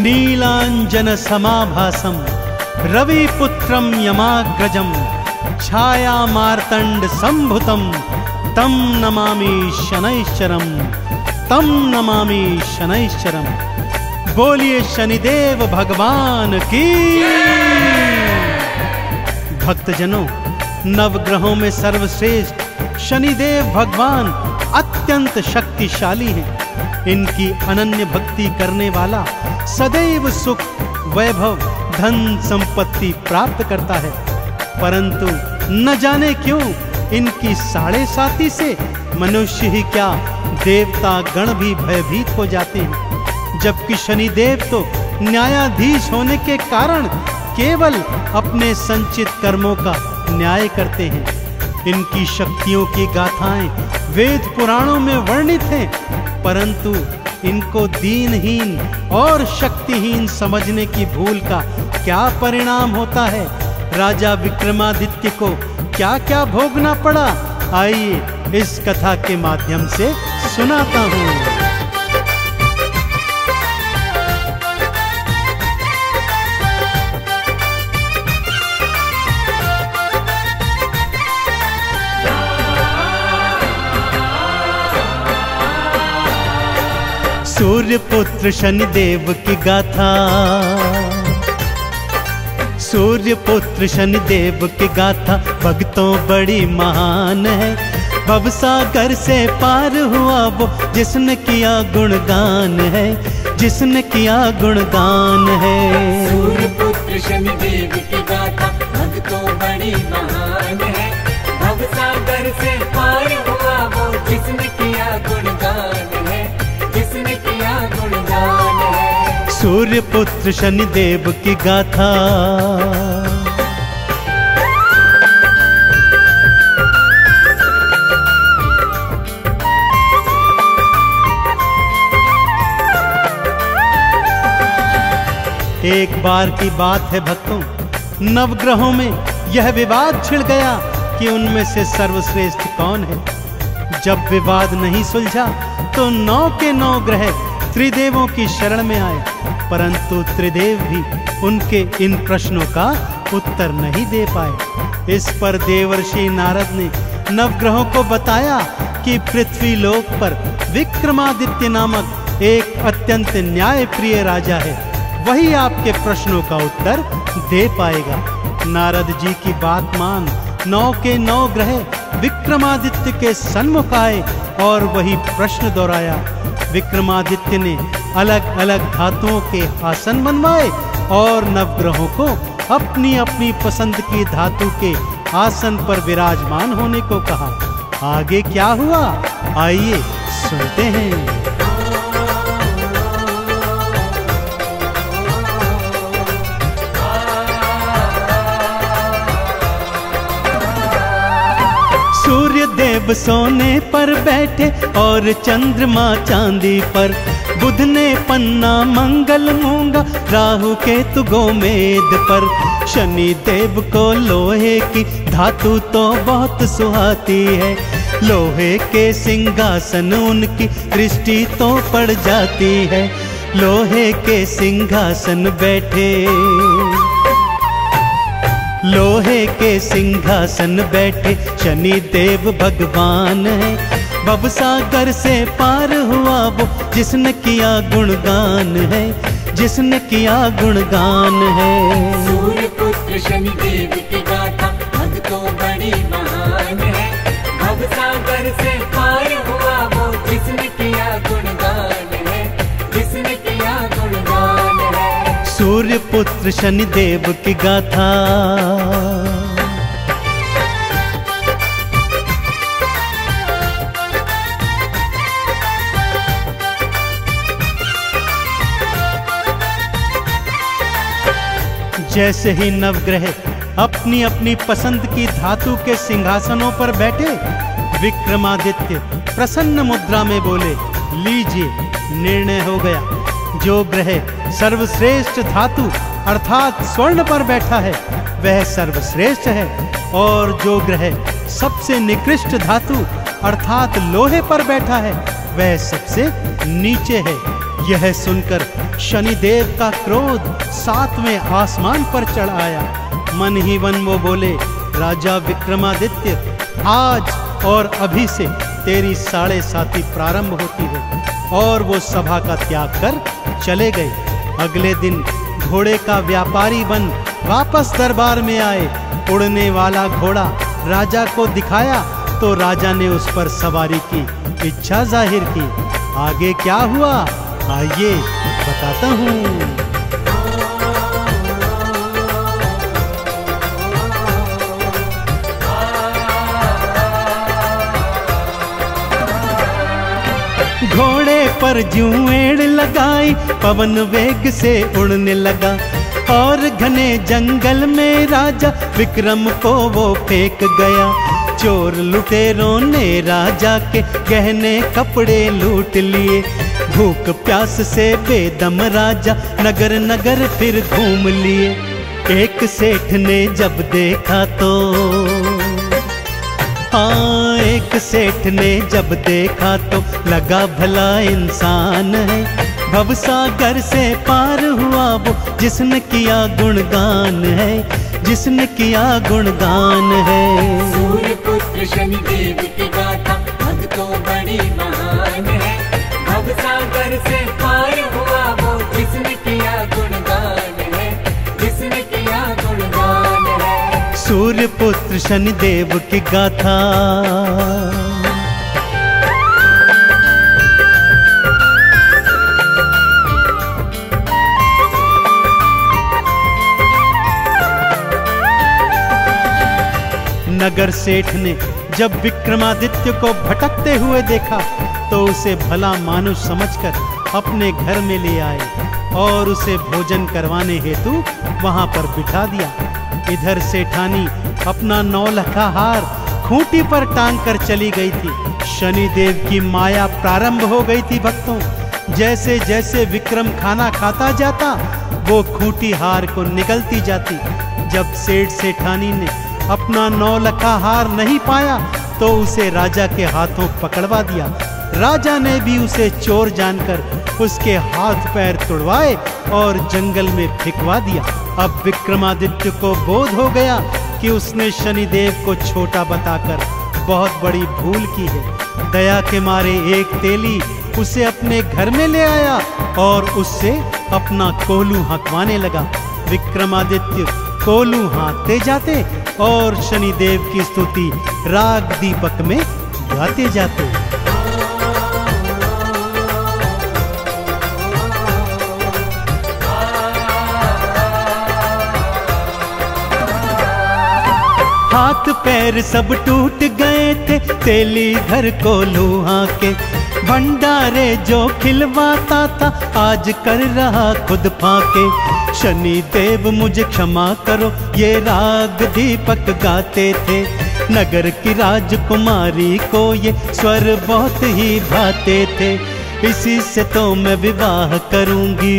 नीलांजन समाभासम रविपुत्रम यमाग्रजम छाया मार्तंड संभुतम तम नमामि शनैश्चरम, तम नमामि शनैश्चरम। बोलिए शनिदेव भगवान की। भक्तजनों, नवग्रहों में सर्वश्रेष्ठ शनिदेव भगवान अत्यंत शक्तिशाली हैं। इनकी अनन्य भक्ति करने वाला सदैव सुख, वैभव, धन संपत्ति प्राप्त करता है। परंतु न जाने क्यों इनकी साढ़े साती से मनुष्य ही क्या, देवता गण भी भयभीत हो जाते हैं। जबकि शनिदेव तो न्यायाधीश होने के कारण केवल अपने संचित कर्मों का न्याय करते हैं। इनकी शक्तियों की गाथाएं वेद पुराणों में वर्णित हैं, परंतु इनको दीनहीन और शक्तिहीन समझने की भूल का क्या परिणाम होता है, राजा विक्रमादित्य को क्या क्या भोगना पड़ा, आइए इस कथा के माध्यम से सुनाता हूँ। सूर्य पुत्र शनिदेव की गाथा, सूर्य पुत्र शनिदेव की गाथा भक्तों बड़ी महान है। भवसागर से पार हुआ वो जिसने किया गुणगान है, जिसने किया गुणगान है। सूर्य पुत्र शनिदेव की गाथा भक्तों बड़ी महान है। भवसागर से पार हुआ वो जिसने किया गुणगान है, जिसने किया गुणगान है। सूर्य पुत्र शनिदेव की गाथा। एक बार की बात है भक्तों, नवग्रहों में यह विवाद छिड़ गया कि उनमें से सर्वश्रेष्ठ कौन है। जब विवाद नहीं सुलझा तो 9 के 9 ग्रह त्रिदेवों की शरण में आए, परंतु त्रिदेव भी उनके इन प्रश्नों का उत्तर नहीं दे पाए। इस पर देवर्षि नारद ने नवग्रहों को बताया कि पृथ्वी लोक पर विक्रमादित्य नामक एक अत्यंत न्यायप्रिय राजा है, वही आपके प्रश्नों का उत्तर दे पाएगा। नारद जी की बात मान 9 के 9 ग्रह विक्रमादित्य के सन्मुख आए और वही प्रश्न दोहराया। विक्रमादित्य ने अलग अलग धातुओं के आसन बनवाए और नवग्रहों को अपनी अपनी पसंद की धातु के आसन पर विराजमान होने को कहा। आगे क्या हुआ, आइए सुनते हैं। सूर्य देव सोने पर बैठे और चंद्रमा चांदी पर, बुध ने पन्ना मंगल मूंगा, राहु केतु गोमेद पर। शनि देव को लोहे की धातु तो बहुत सुहाती है, लोहे के सिंहासन उनकी दृष्टि तो पड़ जाती है। लोहे के सिंहासन बैठे, लोहे के सिंहासन बैठे शनि देव भगवान है। भवसागर से पार हुआ वो जिसने किया गुणगान है, जिसने किया गुणगान है। सूर्य पुत्र शनिदेव की गाथा भक्तों बड़ी महान है। भवसागर से पार हुआ वो जिसने किया गुणगान है, जिसने किया गुणगान है। सूर्य पुत्र शनिदेव की गाथा। जैसे ही नवग्रह अपनी अपनी पसंद की धातु के सिंहासनों पर बैठे, विक्रमादित्य प्रसन्न मुद्रा में बोले, लीजिए निर्णय हो गया। जो ग्रह सर्वश्रेष्ठ धातु अर्थात स्वर्ण पर बैठा है वह सर्वश्रेष्ठ है, और जो ग्रह सबसे निकृष्ट धातु अर्थात लोहे पर बैठा है वह सबसे नीचे है। यह सुनकर शनिदेव का क्रोध 7वें आसमान पर चढ़ आया। मन ही मन वो बोले, राजा विक्रमादित्य, आज और अभी से तेरी 7.5 प्रारंभ होती है। और वो सभा का त्याग कर चले गए। अगले दिन घोड़े का व्यापारी बन वापस दरबार में आए। उड़ने वाला घोड़ा राजा को दिखाया तो राजा ने उस पर सवारी की इच्छा जाहिर की। आगे क्या हुआ, आइए बताता हूँ। घोड़े पर ज्यों एड़ लगाई, पवन वेग से उड़ने लगा। और घने जंगल में राजा विक्रम को वो फेंक गया। चोर लुटेरों ने राजा के गहने कपड़े लूट लिए। भूख प्यास से बेदम राजा नगर नगर फिर घूम लिए। एक सेठ ने जब देखा तो, हाँ, एक सेठ ने जब देखा तो लगा भला इंसान है। भवसागर से पार हुआ वो जिसने किया गुणगान है, जिसने किया गुणगान है। सूर्य पुत्र शनिदेव की गाथा भक्तों बड़ी महान है। भवसागर से पार हुआ वो जिसने किया गुणगान है, जिसने किया गुणगान है। सूर्य पुत्र शनिदेव की गाथा। नगर सेठ ने जब विक्रमादित्य को भटकते हुए देखा तो उसे भला मानुष समझकर अपने घर में ले आए और उसे भोजन करवाने हेतु वहां पर बिठा दिया। इधर सेठानी अपना 9 लखा हार खूंटी पर टांग कर चली गई थी। शनिदेव की माया प्रारंभ हो गई थी भक्तों। जैसे जैसे विक्रम खाना खाता जाता वो खूंटी हार को निगलती जाती। जब सेठ सेठानी ने अपना 9 लखा हार नहीं पाया तो उसे राजा के हाथों पकड़वा दिया। राजा ने भी उसे चोर जानकर उसके हाथ पैर तुड़वाए और जंगल में फेंकवा दिया। अब विक्रमादित्य को बोध हो गया कि उसने शनिदेव को छोटा बताकर बहुत बड़ी भूल की है। दया के मारे एक तेली उसे अपने घर में ले आया और उससे अपना कोलू हंकवाने लगा। विक्रमादित्य कोलू हाँकते जाते और शनिदेव की स्तुति राग दीपक में गाते जाते। हाथ पैर सब टूट गए थे तेली घर कोलू हाँके। भंडारे जो खिलवाता था आज कर रहा खुद फाके। शनिदेव मुझे क्षमा करो ये राग दीपक गाते थे। नगर की राजकुमारी को ये स्वर बहुत ही भाते थे। इसी से तो मैं विवाह करूंगी,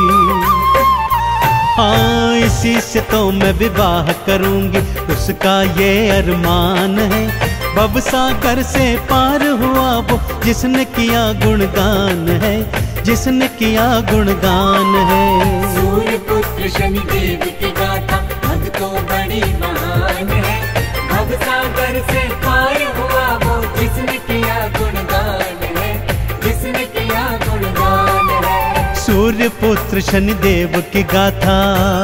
हाँ इसी से तो मैं विवाह करूंगी। उसका ये अरमान है। भवसागर से पार हुआ वो जिसने किया गुणगान है, जिसने किया गुणगान है। सूर्य पुत्र शनिदेव की गाथा भक्तों बड़ी महान है। भवसागर से पार हुआ वो जिसने किया गुणगान है, जिसने किया गुणगान है। सूर्य पुत्र शनिदेव की गाथा।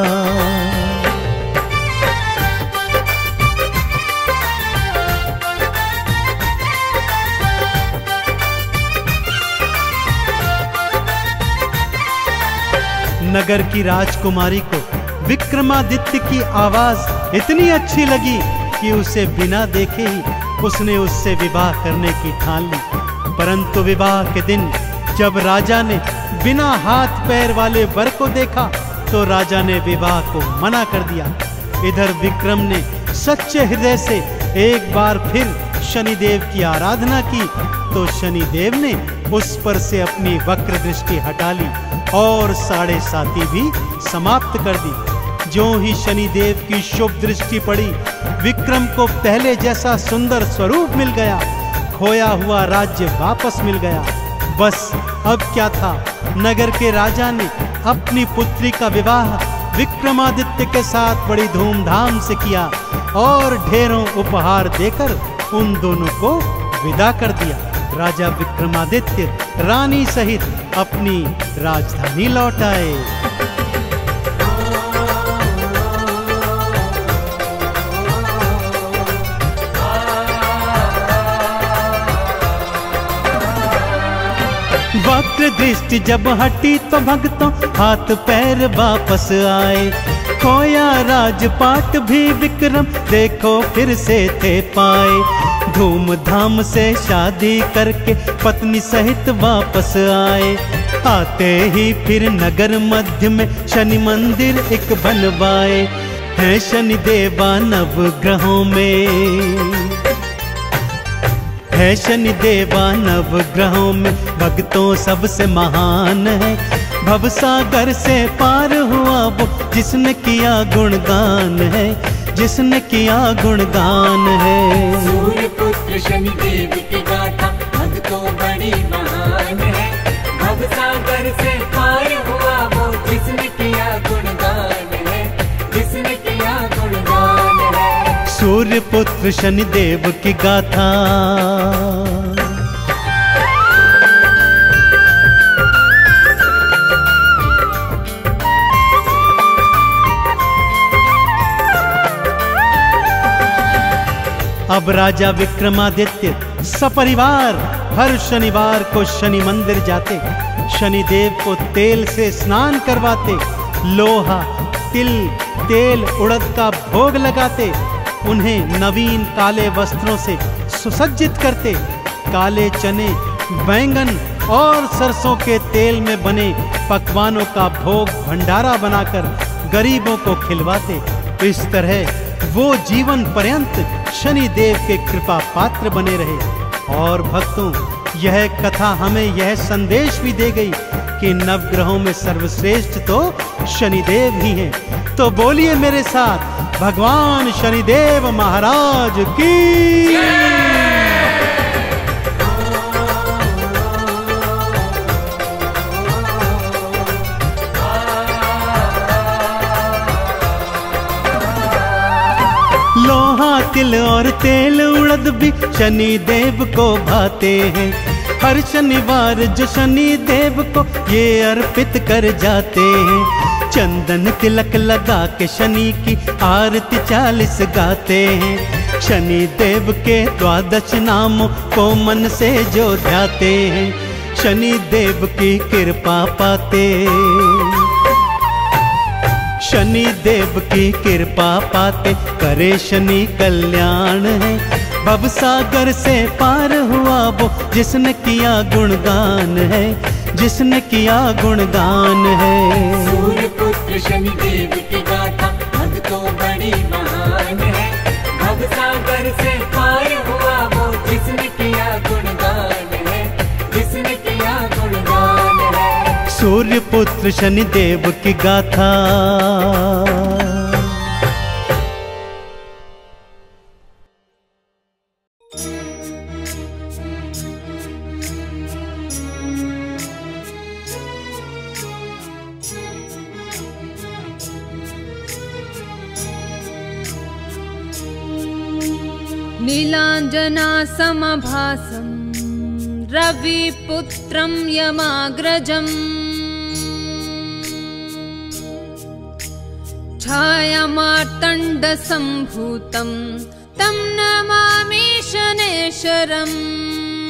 नगर की राजकुमारी को विक्रमादित्य की आवाज इतनी अच्छी लगी कि उसे बिना देखे ही उसने उससे विवाह करने की ठान ली। परंतु विवाह के दिन जब राजा ने बिना हाथ पैर वाले वर को देखा तो राजा ने विवाह को मना कर दिया। इधर विक्रम ने सच्चे हृदय से एक बार फिर शनिदेव की आराधना की तो शनिदेव ने उस पर से अपनी वक्र दृष्टि हटा ली और 7.5 भी समाप्त कर दी। जो ही शनिदेव की शुभ दृष्टि पड़ी विक्रम को पहले जैसा सुंदर स्वरूप मिल गया। खोया हुआ राज्य वापस मिल गया। बस अब क्या था, नगर के राजा ने अपनी पुत्री का विवाह विक्रमादित्य के साथ बड़ी धूमधाम से किया और ढेरों उपहार देकर उन दोनों को विदा कर दिया। राजा विक्रमादित्य रानी सहित अपनी राजधानी लौट आए। वक्र दृष्टि जब हटी तो भक्तों हाथ पैर वापस आए। खोया राजपाट भी विक्रम देखो फिर से थे पाए। धूमधाम से शादी करके पत्नी सहित वापस आए। आते ही फिर नगर मध्य में शनि मंदिर एक बनवाए। है शनि देवा नवग्रहों में, है शनि देवा नवग्रहों में भक्तों सबसे महान है। भवसागर से पार हुआ वो जिसने किया गुणगान है, जिसने किया गुणगान है। सूर्य पुत्र शनि देव की गाथा भक्तों बड़ी महान है। भवसागर से पार हुआ वो जिसने किया गुणगान है, जिसने किया गुणगान है। सूर्य पुत्र शनि देव की गाथा। अब राजा विक्रमादित्य सपरिवार हर शनिवार को शनि मंदिर जाते, शनिदेव को तेल से स्नान करवाते, लोहा तिल तेल उड़द का भोग लगाते, उन्हें नवीन काले वस्त्रों से सुसज्जित करते, काले चने बैंगन और सरसों के तेल में बने पकवानों का भोग भंडारा बनाकर गरीबों को खिलवाते। इस तरह वो जीवन पर्यंत शनि देव के कृपा पात्र बने रहे। और भक्तों, यह कथा हमें यह संदेश भी दे गई कि नवग्रहों में सर्वश्रेष्ठ तो शनिदेव ही हैं। तो बोलिए मेरे साथ भगवान शनिदेव महाराज की। लोहा तिल और तेल उड़द भी शनि देव को भाते हैं। हर शनिवार जो शनि देव को ये अर्पित कर जाते हैं। चंदन तिलक लगा के शनि की आरती 40 गाते हैं। शनि देव के 12 नामों को मन से जो ध्याते हैं, शनि देव की कृपा पाते, शनि देव की कृपा पाते करे शनि कल्याण है। भवसागर से पार हुआ वो जिसने किया गुणगान है, जिसने किया गुणगान है। सूर्य पुत्र शनि देव की गाथा भक्तों बड़ी महान है। भवसागर से पार हुआ वो जिसने किया गुणगान है, जिसने किया गुणगान है। सूर्य पुत्र शनि देव की गाथा। नीलाञ्जना समभासं रविपुत्रं यमाग्रजम् छायामार्तण्डसम्भूतं तं नमामि शनेश्वरम्।